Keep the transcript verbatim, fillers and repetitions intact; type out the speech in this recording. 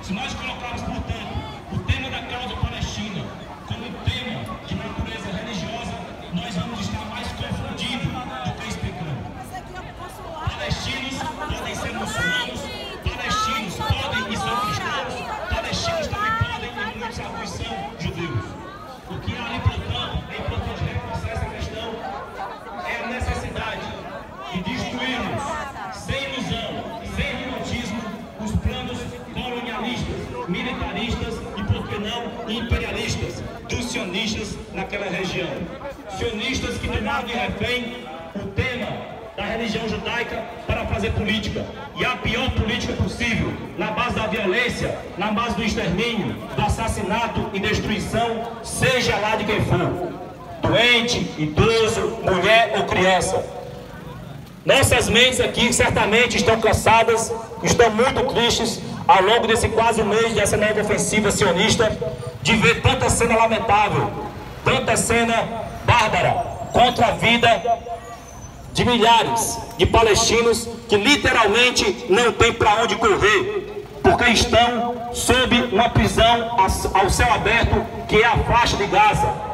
Se nós colocarmos, portanto, o tema da causa palestina como tema de natureza religiosa, nós vamos estar mais confundidos do que explicando. Palestinos podem ser muçulmanos, palestinos podem e são cristãos, palestinos também podem e muitos alguns são judeus. O que há ali, portanto, é importante reforçar essa questão, é a necessidade de destruirmos, sem ilusão, sem romantismo, os planos colonialistas, militaristas e, por que não, imperialistas dos sionistas naquela região. Sionistas que tomaram de refém o tema da religião judaica para fazer política, e a pior política possível, na base da violência, na base do extermínio, do assassinato e destruição, seja lá de quem for, doente, idoso, mulher ou criança. Nossas mentes aqui certamente estão cansadas, estão muito tristes ao longo desse quase um mês dessa nova ofensiva sionista, de ver tanta cena lamentável, tanta cena bárbara contra a vida de milhares de palestinos que literalmente não tem para onde correr, porque estão sob uma prisão ao céu aberto, que é a faixa de Gaza.